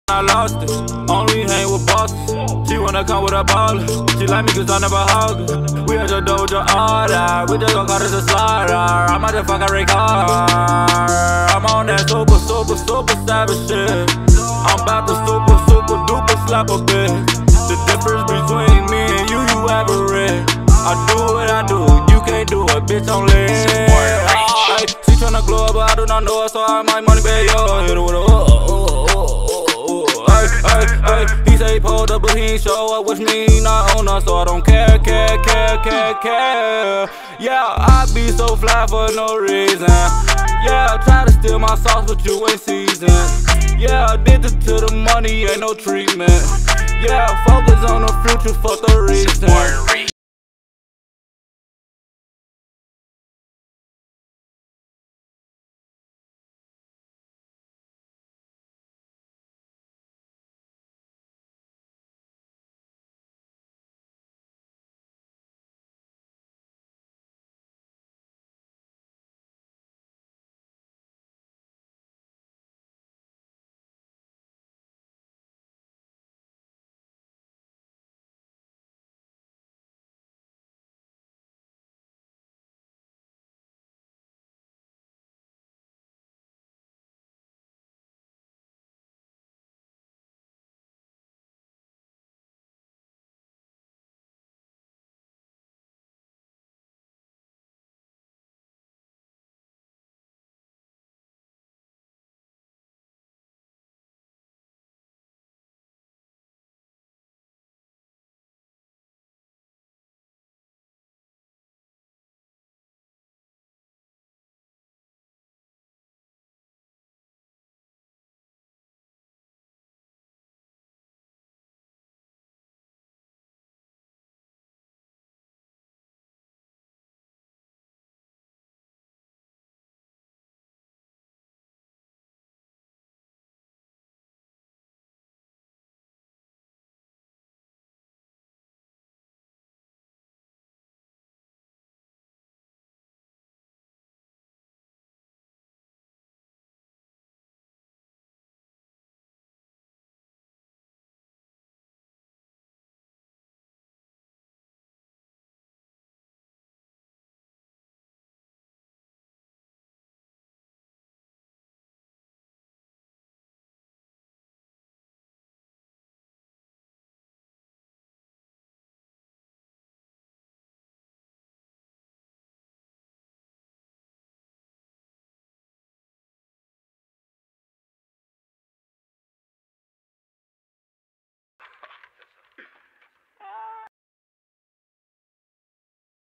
I lost it, only hang with bosses. She wanna come with a baller. She like me cause I never hug her. We at your dojo order. We just gon' call this a slaughter. I'm out the fucking Rick hard. I'm on that super savage shit. I'm about to super duper slap a bitch. The difference between me and you average. I do what I do, you can't do it, bitch, don't live. She tryna glow up, but I do not know her, so I might money back, yo. Hit her with a he say he pulled up, but he ain't show up, which mean he not on us, so I don't care. Yeah, I be so fly for no reason. Yeah, I try to steal my sauce, but you ain't seasoned. Yeah, addicted to the money, ain't no treatment. Yeah, focus on the future for the reason.